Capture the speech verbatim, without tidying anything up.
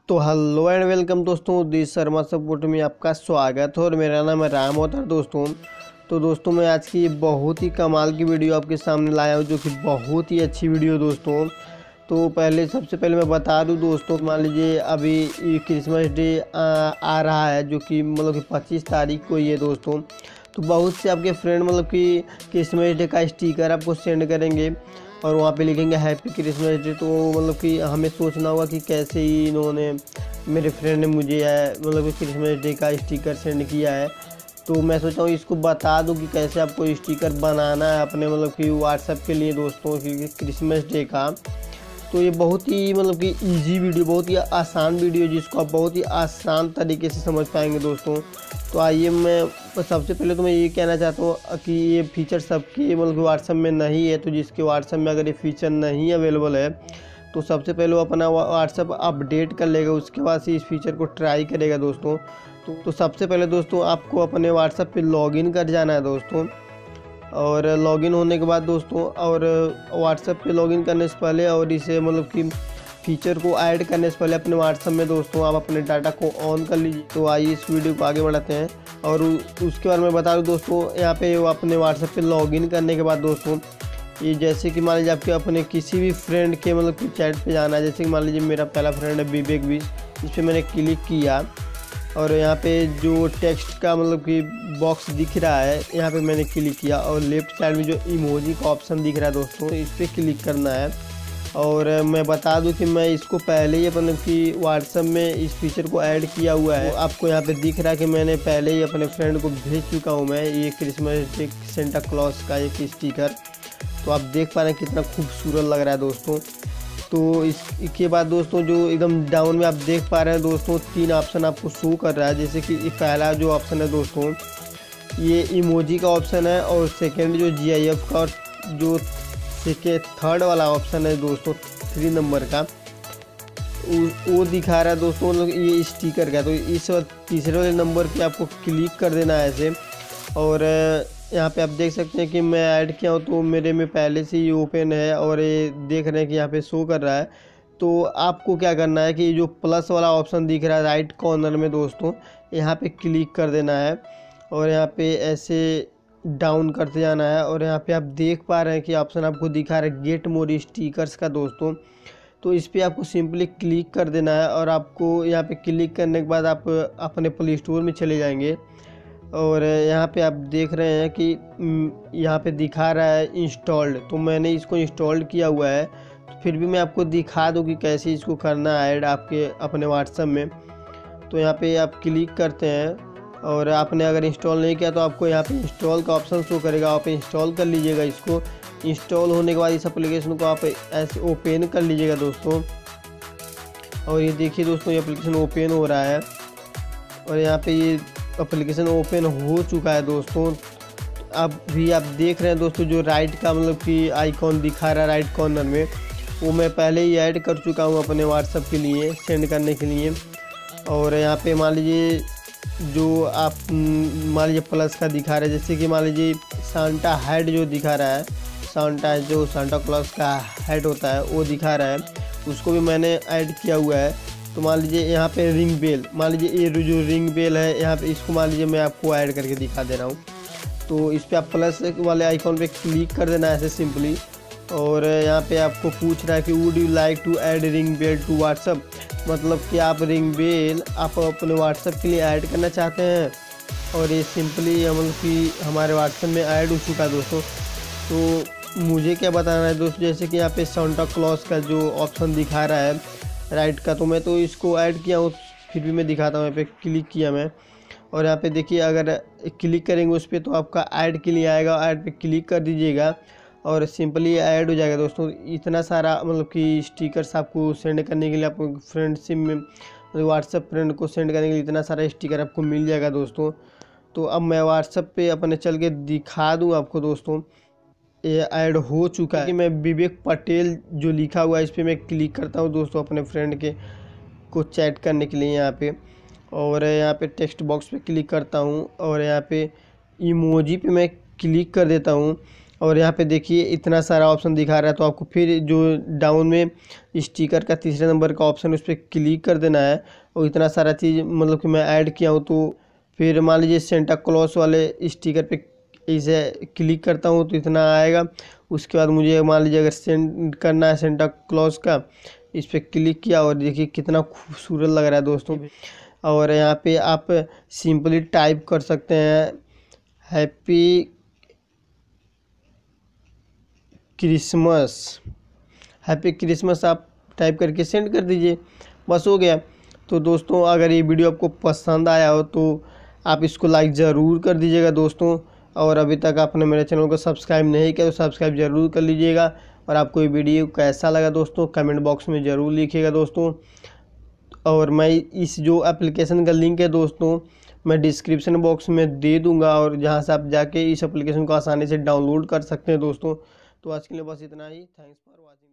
तो hello and welcome दोस्तों, this Sharma support में आपका स्वागत है और मेरा नाम है राम अवतार दोस्तों। तो दोस्तों मैं आज की ये बहुत ही कमाल की वीडियो आपके सामने लाया हूँ, जो कि बहुत ही अच्छी वीडियो दोस्तों। तो पहले सबसे पहले मैं बता दूँ दोस्तों, मान लीजिए अभी ये क्रिसमस डे आ, आ रहा है, जो कि मतलब कि पच्चीस तारीख को ही है दोस्तों। तो बहुत से आपके फ्रेंड मतलब कि क्रिसमस डे का स्टिकर आपको सेंड करेंगे और वहाँ पे लिखेंगे हैप्पी क्रिसमस डे। तो मतलब कि हमें सोचना होगा कि कैसे ही इन्होंने, मेरे फ्रेंड ने मुझे मतलब कि क्रिसमस डे का स्टिकर सेंड किया है। तो मैं सोचा हूँ इसको बता दूँ कि कैसे आपको स्टिकर बनाना है अपने मतलब कि व्हाट्सएप के लिए दोस्तों, क्योंकि क्रिसमस डे का। तो ये बहुत ही मतलब कि इजी वीडियो, बहुत ही आसान वीडियो, जिसको आप बहुत ही आसान तरीके से समझ पाएंगे दोस्तों। तो आइए, मैं सबसे पहले तो मैं ये कहना चाहता हूँ कि ये फीचर सबके मतलब कि व्हाट्सएप में नहीं है। तो जिसके व्हाट्सएप में अगर ये फीचर नहीं अवेलेबल है, तो सबसे पहले वो अपना व्हाट्सएप अपडेट कर लेगा, उसके बाद से इस फीचर को ट्राई करेगा दोस्तों। तो, तो सबसे पहले दोस्तों आपको अपने व्हाट्सएप पे लॉगिन कर जाना है दोस्तों। और लॉगिन होने के बाद दोस्तों, और व्हाट्सएप पे लॉगिन करने से पहले और इसे मतलब कि फीचर को ऐड करने से पहले अपने व्हाट्सएप में दोस्तों आप अपने डाटा को ऑन कर लीजिए। तो आइए इस वीडियो को आगे बढ़ाते हैं। और उसके बारे में बता दूँ दोस्तों, यहाँ पे अपने व्हाट्सएप पे लॉगिन करने के बाद दोस्तों, ये जैसे कि मान लीजिए आपके अपने किसी भी फ्रेंड के मतलब कि चैट पे जाना है। जैसे कि मान लीजिए मेरा पहला फ्रेंड है विवेक बीस, इस पर मैंने क्लिक किया और यहाँ पे जो टेक्स्ट का मतलब कि बॉक्स दिख रहा है, यहाँ पे मैंने क्लिक किया और लेफ्ट साइड में जो इमोजी का ऑप्शन दिख रहा है दोस्तों, इस पर क्लिक करना है। और मैं बता दूं कि मैं इसको पहले ही मतलब कि व्हाट्सएप में इस फीचर को ऐड किया हुआ है। आपको यहाँ पे दिख रहा है कि मैंने पहले ही अपने फ्रेंड को भेज चुका हूँ मैं ये क्रिसमस डे सेंटा क्लॉज का एक स्टिकर। तो आप देख पा रहे हैं कितना खूबसूरत लग रहा है दोस्तों। तो इसके बाद दोस्तों जो एकदम डाउन में आप देख पा रहे हैं दोस्तों, तीन ऑप्शन आपको शो कर रहा है। जैसे कि पहला जो ऑप्शन है दोस्तों, ये इमोजी का ऑप्शन है, और सेकंड जो जी आई एफ का, और जो सेकेंड थर्ड वाला ऑप्शन है दोस्तों थ्री नंबर का, वो दिखा रहा है दोस्तों मतलब ये स्टिकर का। तो इस तीसरे वाले नंबर पे आपको क्लिक कर देना है ऐसे। और यहाँ पे आप देख सकते हैं कि मैं ऐड किया हूँ, तो मेरे में पहले से ही ओपन है और ये देख रहे हैं कि यहाँ पे शो कर रहा है। तो आपको क्या करना है कि जो प्लस वाला ऑप्शन दिख रहा है राइट कॉर्नर में दोस्तों, यहाँ पे क्लिक कर देना है और यहाँ पे ऐसे डाउन करते जाना है। और यहाँ पे आप देख पा रहे हैं कि ऑप्शन आपको दिखा रहा है गेट मोर स्टिकर्स का दोस्तों। तो इस पर आपको सिंपली क्लिक कर देना है और आपको यहाँ पे क्लिक करने के बाद आप अपने प्ले स्टोर में चले जाएंगे। और यहाँ पे आप देख रहे हैं कि यहाँ पे दिखा रहा है इंस्टॉल्ड, तो मैंने इसको इंस्टॉल्ड किया हुआ है। तो फिर भी मैं आपको दिखा दूँ कि कैसे इसको करना है ऐड आपके अपने व्हाट्सएप में। तो यहाँ पे आप क्लिक करते हैं और आपने अगर इंस्टॉल नहीं किया तो आपको यहाँ पे इंस्टॉल का ऑप्शन शो करेगा, आप इंस्टॉल कर लीजिएगा इसको। इंस्टॉल होने के बाद इस एप्लीकेशन को आप ऐसे ओपन कर लीजिएगा दोस्तों। और ये देखिए दोस्तों, ये एप्लीकेशन ओपन हो रहा है और यहाँ पे ये एप्लीकेशन ओपन हो चुका है दोस्तों। अब भी आप देख रहे हैं दोस्तों, जो राइट का मतलब कि आइकॉन दिखा रहा है राइट कॉर्नर में, वो मैं पहले ही ऐड कर चुका हूँ अपने व्हाट्सएप के लिए सेंड करने के लिए। और यहाँ पे मान लीजिए जो आप मान लीजिए प्लस का दिखा रहा है, जैसे कि मान लीजिए सांता हेड जो दिखा रहा है, सांता जो सांता क्लॉज का हेड होता है वो दिखा रहा है, उसको भी मैंने ऐड किया हुआ है। तो मान लीजिए यहाँ पे रिंग बेल, मान लीजिए ये जो रिंग बेल है यहाँ पे, इसको मान लीजिए मैं आपको ऐड करके दिखा दे रहा हूँ। तो इस पर आप प्लस वाले आइकॉन पे क्लिक कर देना है ऐसे सिंपली। और यहाँ पे आपको पूछ रहा है कि would you like to add ring bell to WhatsApp, मतलब कि आप रिंग बेल आप अपने व्हाट्सएप के लिए ऐड करना चाहते हैं। और ये सिंपली मतलब कि हमारे व्हाट्सएप में ऐड हो चुका है दोस्तों। तो मुझे क्या बताना है दोस्तों, जैसे कि यहाँ पे सांता क्लॉज का जो ऑप्शन दिखा रहा है राइट का, तो मैं तो इसको ऐड किया हूँ, फिर भी मैं दिखाता हूँ। यहाँ पे क्लिक किया मैं और यहाँ पे देखिए अगर क्लिक करेंगे उस पर तो आपका ऐड के लिए आएगा, ऐड पे क्लिक कर दीजिएगा और सिंपली ऐड हो जाएगा दोस्तों। इतना सारा मतलब कि स्टिकर्स आपको सेंड करने के लिए, आपको फ्रेंडशिप में व्हाट्सएप फ्रेंड को सेंड करने के लिए इतना सारा स्टिकर आपको मिल जाएगा दोस्तों। तो अब मैं व्हाट्सएप पे अपने चल के दिखा दूँ आपको दोस्तों, ये ऐड हो चुका है कि मैं विवेक पटेल जो लिखा हुआ है इस पर मैं क्लिक करता हूँ दोस्तों अपने फ्रेंड के को चैट करने के लिए यहाँ पे। और यहाँ पे टेक्स्ट बॉक्स पे क्लिक करता हूँ और यहाँ पे इमोजी पे मैं क्लिक कर देता हूँ। और यहाँ पे देखिए इतना सारा ऑप्शन दिखा रहा है, तो आपको फिर जो डाउन में स्टिकर का तीसरे नंबर का ऑप्शन उस पर क्लिक कर देना है। और इतना सारा चीज़ मतलब कि मैं ऐड किया हूँ, तो फिर मान लीजिए सेंटा क्लॉज वाले स्टिकर पे इसे क्लिक करता हूँ तो इतना आएगा। उसके बाद मुझे मान लीजिए अगर सेंड करना है सेंटा क्लॉज का, इस पर क्लिक किया और देखिए कितना खूबसूरत लग रहा है दोस्तों। और यहाँ पे आप सिंपली टाइप कर सकते हैं हैप्पी क्रिसमस, हैप्पी क्रिसमस आप टाइप करके सेंड कर दीजिए, बस हो गया। तो दोस्तों अगर ये वीडियो आपको पसंद आया हो तो आप इसको लाइक ज़रूर कर दीजिएगा दोस्तों। और अभी तक आपने मेरे चैनल को सब्सक्राइब नहीं किया तो सब्सक्राइब ज़रूर कर लीजिएगा। और आपको ये वीडियो कैसा लगा दोस्तों कमेंट बॉक्स में ज़रूर लिखिएगा दोस्तों। और मैं इस जो एप्लीकेशन का लिंक है दोस्तों मैं डिस्क्रिप्शन बॉक्स में दे दूंगा, और जहां से आप जाके इस एप्लीकेशन को आसानी से डाउनलोड कर सकते हैं दोस्तों। तो आज के लिए बस इतना ही। Thanks for watching.